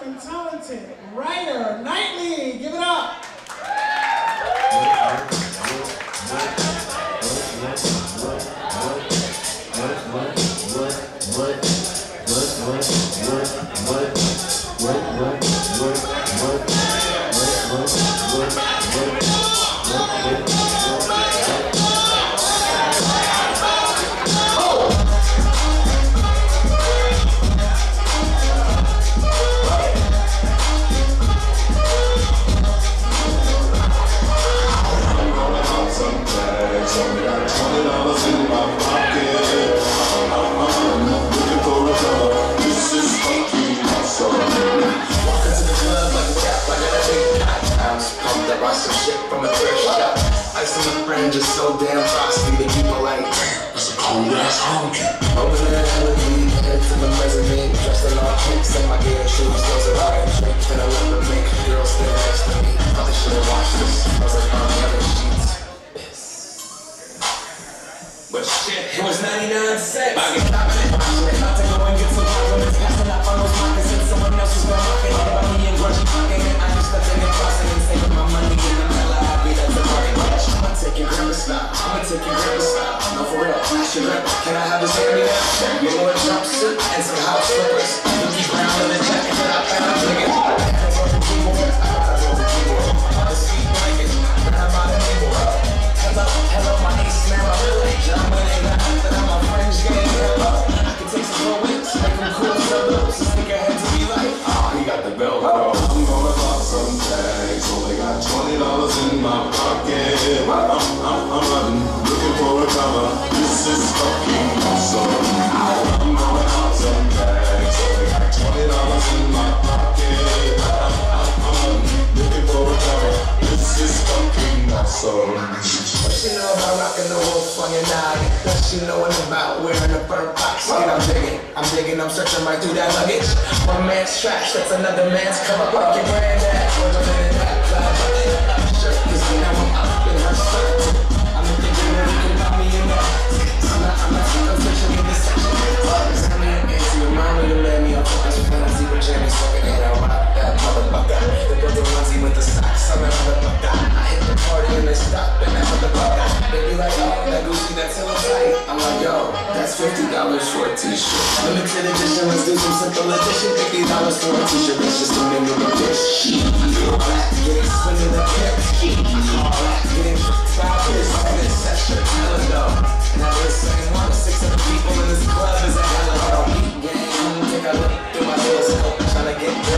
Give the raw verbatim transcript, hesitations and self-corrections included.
and talented Ryder Knightley. Give it up. Some shit from a thrift shop. Ice on my friend just so damn frosty that people like, that's a cold ass honky. Over there, L E D, head to the mezzanine, dressed in all pinks and my gear shoes. Those are right drink, and I love to make girls stay next to me. Probably should have watched this. I was like, on the other sheets. But shit, it was ninety-nine cents. I get poppin' it, watching it, about to go and get some compliments. Passing up on those pockets and someone else was gonna rock it. Everybody in grungy pocket, and I just stepped in and crossing and saving my money. I'ma take your grandma style. No, for real, ask your grandma. Can I have this hand me down? You know a jumpsuit and some house slippers. Dookie brown in the jacket that I found. Nigga, hands on the keyboard. Eyes on the keyboard. On the seat blanket. Grab by the keyboard. Hello, hello, my niece, man, my real age. I'm winning that. That I'm my friends getting hello. I can take some more wins, make them cool solos. Stick your head to be like, ah, he got the bell. I'm gonna buy some tags. Only got twenty dollars in my pocket. I'm, I'm, I'm running, looking for a cover. This is fucking awesome. I'm gonna buy some tags. Only got twenty dollars in my pocket. I'm, I'm, I'm running, looking for a cover. This is fucking awesome. What she know about rocking the wolf on your noggin? What she knowin' about wearing a burnt box? And I'm digging, I'm digging, I'm searching right through that luggage. One man's trash, that's another man's cover. Like your granddad, we're living in that flat. Sure, cause now I'm up in her skirt. I'm thinking that you can buy me in that. I'm not, I'm not, I'm searching in this section. Tell me again, see your mom when you let me off. That's when I see what Jamie's fucking and I rock that motherfucker. The brother onesie with the socks, I'm a motherfucker. I hit the party and they stop and that motherfucker. They be like, oh, that Gucci, that's hella tight. I'm like, yo, that's fifty dollars for a t-shirt. Limited edition, let's do some simple edition. fifty dollars for a t-shirt, that's just a menu of this. All that getting spin in the pimp. All that getting five years on this session. Hella dope. And I was saying one to six other people in this club is a hella dope. Gang, I'm gonna take a look through my telescope, trying to get